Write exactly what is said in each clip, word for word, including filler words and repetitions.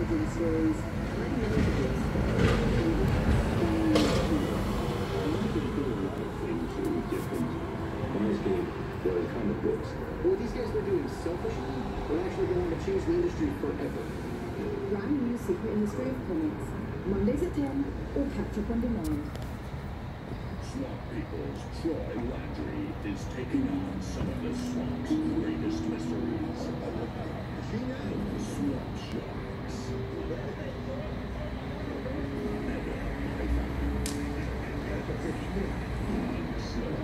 origin stories. I'm noticing They're comic books. What these guys were doing selfishly, they're actually going to change the industry forever. Brand new Secret History of Comics. Mondays at ten, or catch up on demand. Swamp People's Troy Landry is taking on some of the swamp's greatest mysteries. She knows swamp sharks. Mega python. Onslaught.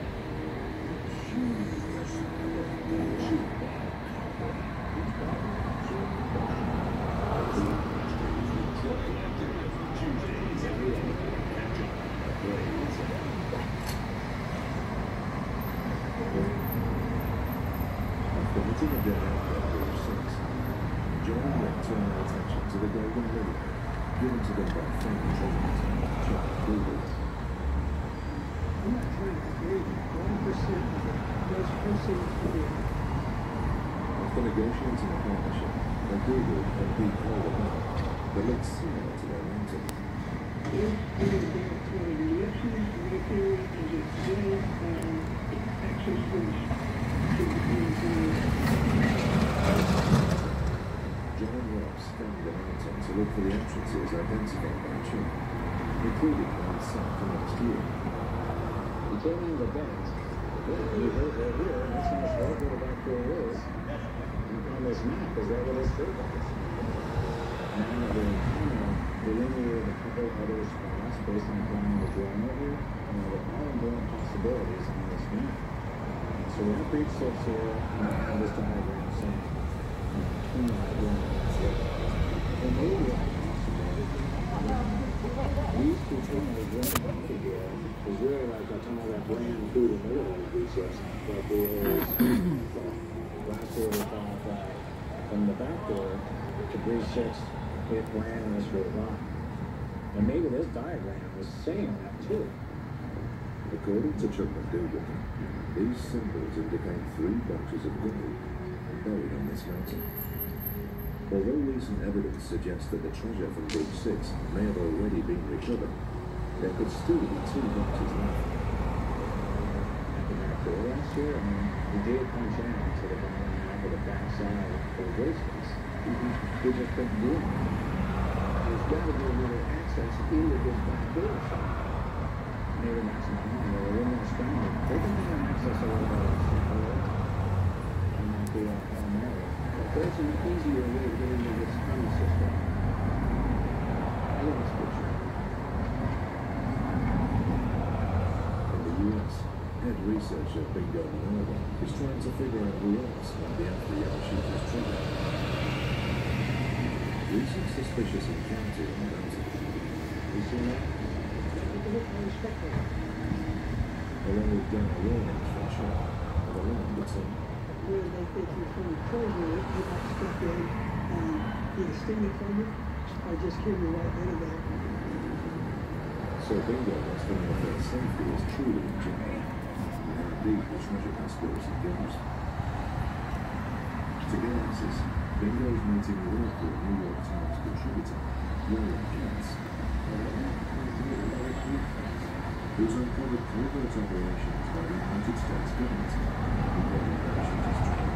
Turn their attention to the golden lily, given to them by famous treasure Chuck Google. I'm not trying to create one percent of it. Those proceeds to be. After negotiating a partnership, they Google and beat all of them, the lakes similar to their mountain. If we are there to listen, repair, and explain access to John Ross found the mountain to look for the entrances identified by Chuck, including one set for next year. He came in the banks. Yeah, you heard right here, and that's how far go back to it is. And on this map is right where this curve is. Now they kind of delineated a couple other spots based on applying the drone over here. You know, they're all important possibilities on this map. So we're going to reach six here, and I have this diagram saying, you know, and maybe it's possible. These two things are going back here is really like I talking about that brand food and middle of these yes, but there is last year we thought that from the back door to breeze six it ran in a straight line. And maybe this diagram is saying that too. According to Chuck McDougall, these symbols indicate three bunches of gold buried on this mountain. Although recent evidence suggests that the treasure from Bridge six may have already been recovered, there could still be two bunches left. At the back door last year, I mean, we did punch out to the bottom half of the back side of the bridge space. We just couldn't do it. There's got to be a little access into this back door side. Maybe that's not mine, they're a little more stronger. They can have access over the door. And not be a Hail Mary. But there's an easier way to get into this tunnel system. I think it's good. In the U S, head researcher Bingo Minerva is trying to figure out who else might be after Yamashita's treasure. Recent suspicious encounter on the mountain. You see that? Along with down warnings from Chuck of a long return. Where they think you're from the treasury, you have to step in and be extended from it, or just carry you right out of that. So Bingo wants to know if their safety is truly in jeopardy, and how deep the treasure conspiracy goes. To get answers, Bingo is meeting with local New York Times contributor, Roland Katz, who's uncovered covert operations by the United States government involving Yamashita's treasure.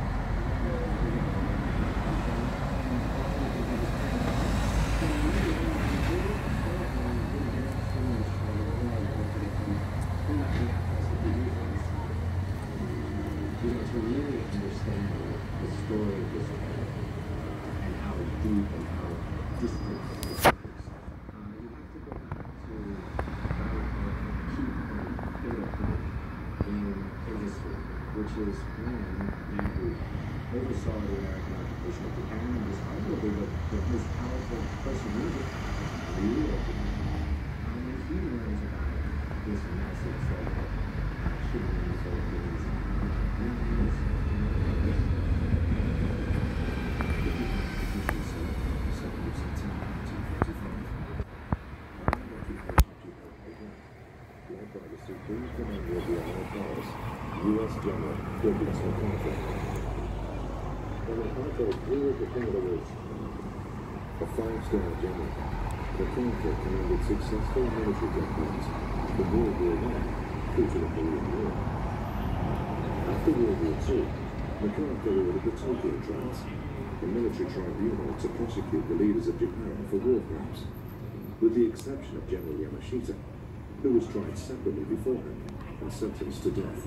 You know, to really understand the story of this treasure and how deep and how distant it is, uh, you have to go back to about a key point, pivotal point in history, which is when Andrew oversaw the American occupation of Japan and was arguably the, the most powerful person in Japan, the leader of Japan. Um, when he learns about this massive treasure, actually in the Philippines, U S General Douglas MacArthur. When MacArthur blew at the king of the woods, the five-star general, MacArthur commanded successful military campaigns from World War One through to the Korean War. After World War Two, MacArthur ordered the Tokyo trials, a military tribunal to prosecute the leaders of Japan for war crimes, with the exception of General Yamashita, who was tried separately beforehand and sentenced to death.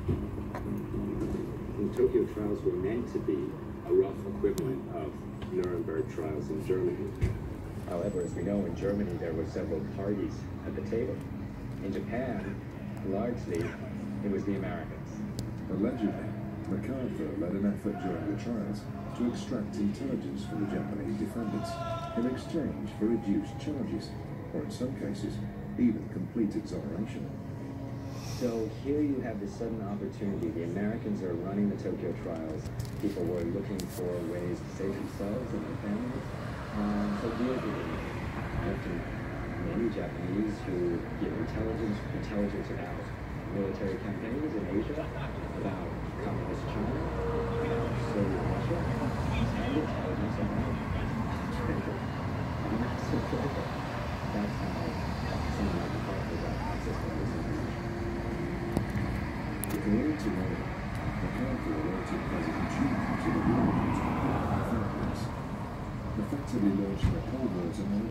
The Tokyo trials were meant to be a rough equivalent of Nuremberg trials in Germany. However, as we know, in Germany there were several parties at the table. In Japan, largely, it was the Americans. Allegedly, MacArthur led an effort during the trials to extract intelligence from the Japanese defendants in exchange for reduced charges, or in some cases, even complete exoneration. So here you have this sudden opportunity. The Americans are running the Tokyo trials. People were looking for ways to save themselves and their families. Um, so here you have to many Japanese who give intelligence, intelligence about military campaigns in Asia, about communist China, about Soviet Russia, and intelligence about China. And that's so critical. That's how someone like MacArthur got access to this information. According to Rome, MacArthur alerted President Truman to the war effectively launching a Cold War to